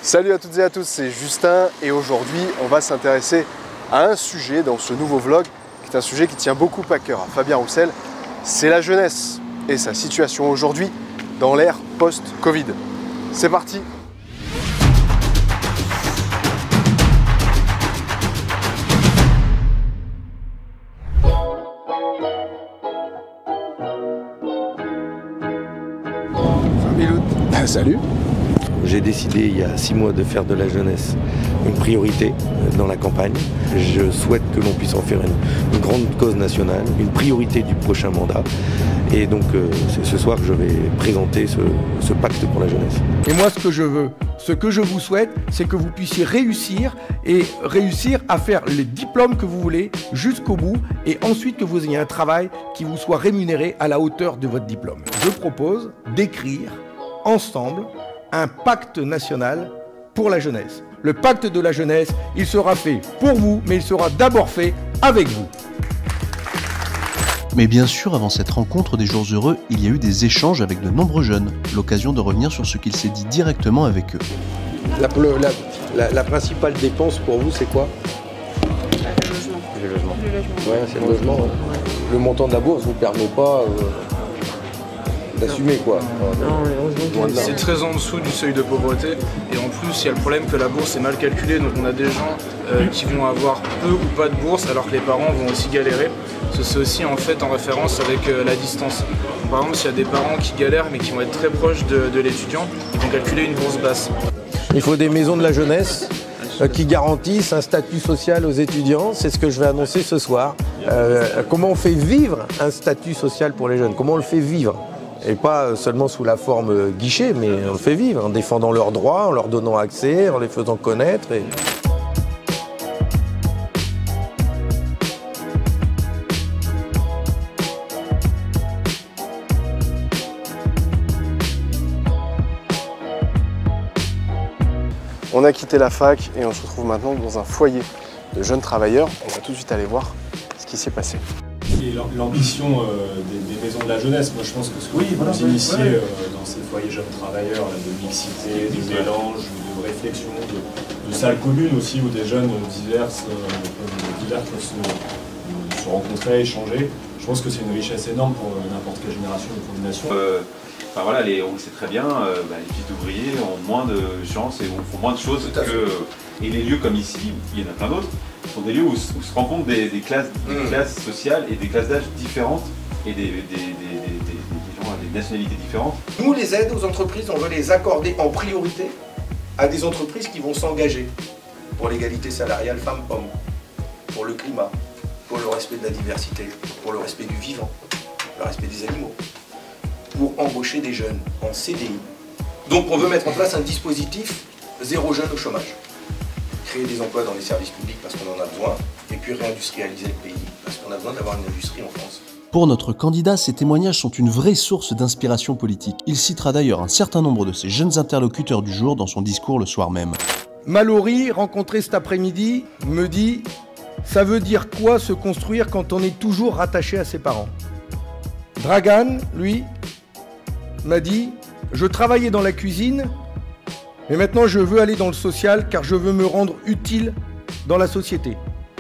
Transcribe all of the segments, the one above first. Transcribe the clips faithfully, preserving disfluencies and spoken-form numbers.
Salut à toutes et à tous, c'est Justin et aujourd'hui on va s'intéresser à un sujet dans ce nouveau vlog qui est un sujet qui tient beaucoup à cœur à Fabien Roussel, c'est la jeunesse et sa situation aujourd'hui dans l'ère post-Covid. C'est parti! Salut. J'ai décidé il y a six mois de faire de la jeunesse une priorité dans la campagne. Je souhaite que l'on puisse en faire une, une grande cause nationale, une priorité du prochain mandat. Et donc euh, c'est ce soir que je vais présenter ce, ce pacte pour la jeunesse. Et moi ce que je veux, ce que je vous souhaite, c'est que vous puissiez réussir et réussir à faire les diplômes que vous voulez jusqu'au bout et ensuite que vous ayez un travail qui vous soit rémunéré à la hauteur de votre diplôme. Je propose d'écrire ensemble un pacte national pour la jeunesse. Le pacte de la jeunesse, il sera fait pour vous, mais il sera d'abord fait avec vous. Mais bien sûr, avant cette rencontre des jours heureux, il y a eu des échanges avec de nombreux jeunes, l'occasion de revenir sur ce qu'il s'est dit directement avec eux. La, la, la, la principale dépense pour vous, c'est quoi? Le logement. Le logement. Le logement. Ouais, c'est le logement. Ouais. Ouais. Le montant de la bourse ne vous permet pas... Euh, d'assumer quoi. C'est très en dessous du seuil de pauvreté et en plus il y a le problème que la bourse est mal calculée, donc on a des gens euh, qui vont avoir peu ou pas de bourse alors que les parents vont aussi galérer. C'est aussi en fait en référence avec euh, la distance. Par exemple s'il y a des parents qui galèrent mais qui vont être très proches de, de l'étudiant, ils vont calculer une bourse basse. Il faut des maisons de la jeunesse euh, qui garantissent un statut social aux étudiants, c'est ce que je vais annoncer ce soir. Euh, comment on fait vivre un statut social pour les jeunes, comment on le fait vivre? Et pas seulement sous la forme guichet, mais on le fait vivre, en défendant leurs droits, en leur donnant accès, en les faisant connaître. Et... On a quitté la fac et on se retrouve maintenant dans un foyer de jeunes travailleurs. On va tout de suite aller voir ce qui s'est passé. L'ambition euh, des, des maisons de la jeunesse, moi je pense que ce que oui, vous voilà, initiez ouais. euh, dans ces foyers jeunes travailleurs, là, de mixité, de mélange, de réflexion, de, de salles communes aussi où des jeunes diverses, euh, divers peuvent se, euh, se rencontrer, échanger. Je pense que c'est une richesse énorme pour euh, n'importe quelle génération ou pour une nation. Euh, enfin, voilà, les, on le sait très bien, euh, bah, les fils d'ouvriers ont moins de chances et font moins de choses que... Et les lieux comme ici, il y en a plein d'autres, sont des lieux où, où se rencontrent des, des, classes, des mmh. classes sociales et des classes d'âge différentes et des, des, des, des, des, des, gens, des nationalités différentes. Nous, les aides aux entreprises, on veut les accorder en priorité à des entreprises qui vont s'engager pour l'égalité salariale femmes-hommes, pour le climat, pour le respect de la diversité, pour le respect du vivant, le respect des animaux, pour embaucher des jeunes en C D I. Donc on veut mettre en place un dispositif zéro jeune au chômage. Créer des emplois dans les services publics parce qu'on en a besoin, et puis réindustrialiser le pays parce qu'on a besoin d'avoir une industrie en France. Pour notre candidat, ces témoignages sont une vraie source d'inspiration politique. Il citera d'ailleurs un certain nombre de ses jeunes interlocuteurs du jour dans son discours le soir même. Mallory, rencontré cet après-midi, me dit « Ça veut dire quoi se construire quand on est toujours rattaché à ses parents ?» Dragan, lui, m'a dit « Je travaillais dans la cuisine, mais maintenant, je veux aller dans le social car je veux me rendre utile dans la société. »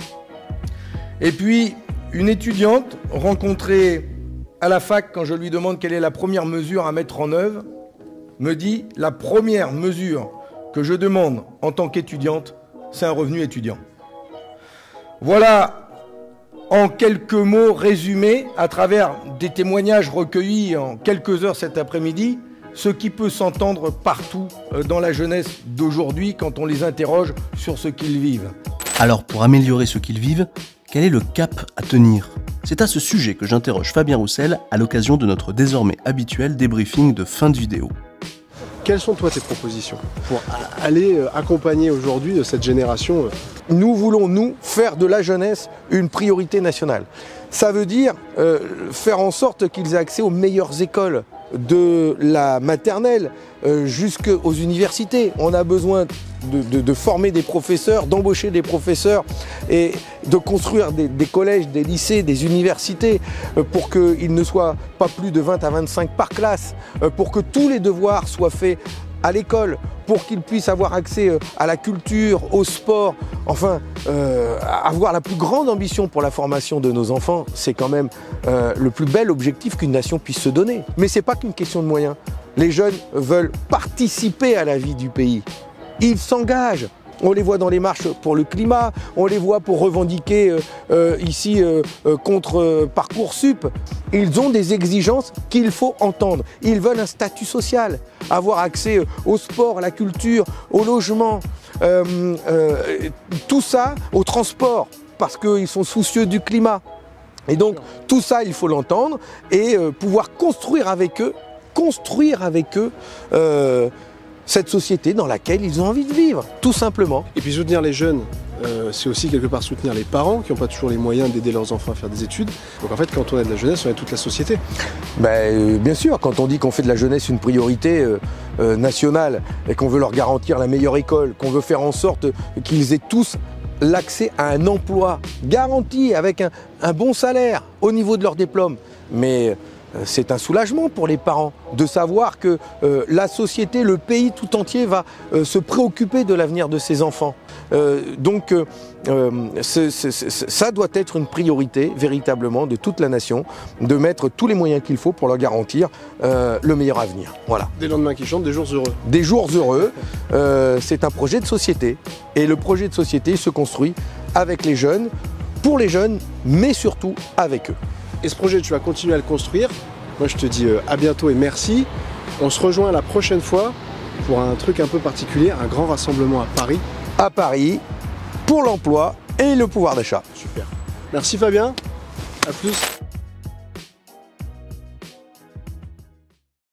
Et puis, une étudiante rencontrée à la fac, quand je lui demande quelle est la première mesure à mettre en œuvre, me dit « La première mesure que je demande en tant qu'étudiante, c'est un revenu étudiant. » Voilà, en quelques mots résumés, à travers des témoignages recueillis en quelques heures cet après-midi, ce qui peut s'entendre partout dans la jeunesse d'aujourd'hui quand on les interroge sur ce qu'ils vivent. Alors pour améliorer ce qu'ils vivent, quel est le cap à tenir? C'est à ce sujet que j'interroge Fabien Roussel à l'occasion de notre désormais habituel débriefing de fin de vidéo. Quelles sont toi tes propositions pour aller accompagner aujourd'hui cette génération? Nous voulons, nous, faire de la jeunesse une priorité nationale. Ça veut dire euh, faire en sorte qu'ils aient accès aux meilleures écoles, de la maternelle euh, jusqu'aux universités. On a besoin de, de, de former des professeurs, d'embaucher des professeurs et de construire des, des collèges, des lycées, des universités euh, pour qu'il ne soit pas plus de vingt à vingt-cinq par classe, euh, pour que tous les devoirs soient faits à l'école, pour qu'ils puissent avoir accès à la culture, au sport, enfin, euh, avoir la plus grande ambition pour la formation de nos enfants, c'est quand même euh, le plus bel objectif qu'une nation puisse se donner. Mais ce n'est pas qu'une question de moyens. Les jeunes veulent participer à la vie du pays. Ils s'engagent. On les voit dans les marches pour le climat, on les voit pour revendiquer euh, euh, ici euh, euh, contre euh, Parcoursup. Ils ont des exigences qu'il faut entendre. Ils veulent un statut social, avoir accès euh, au sport, à la culture, au logement, euh, euh, tout ça, au transport, parce qu'ils sont soucieux du climat. Et donc tout ça, il faut l'entendre et euh, pouvoir construire avec eux, construire avec eux euh, cette société dans laquelle ils ont envie de vivre, tout simplement. Et puis soutenir les jeunes, euh, c'est aussi quelque part soutenir les parents qui n'ont pas toujours les moyens d'aider leurs enfants à faire des études. Donc en fait, quand on aide la jeunesse, on aide toute la société. Ben, euh, bien sûr, quand on dit qu'on fait de la jeunesse une priorité euh, euh, nationale et qu'on veut leur garantir la meilleure école, qu'on veut faire en sorte qu'ils aient tous l'accès à un emploi garanti avec un, un bon salaire au niveau de leur diplôme. Mais c'est un soulagement pour les parents de savoir que euh, la société, le pays tout entier va euh, se préoccuper de l'avenir de ses enfants. Euh, donc euh, c'est, c'est, c'est, ça doit être une priorité véritablement de toute la nation, de mettre tous les moyens qu'il faut pour leur garantir euh, le meilleur avenir. Voilà. Des lendemains qui chantent, des jours heureux. Des jours heureux, euh, c'est un projet de société et le projet de société se construit avec les jeunes, pour les jeunes, mais surtout avec eux. Et ce projet, tu vas continuer à le construire. Moi, je te dis euh, à bientôt et merci. On se rejoint la prochaine fois pour un truc un peu particulier, un grand rassemblement à Paris. À Paris, pour l'emploi et le pouvoir d'achat. Super. Merci Fabien. À plus.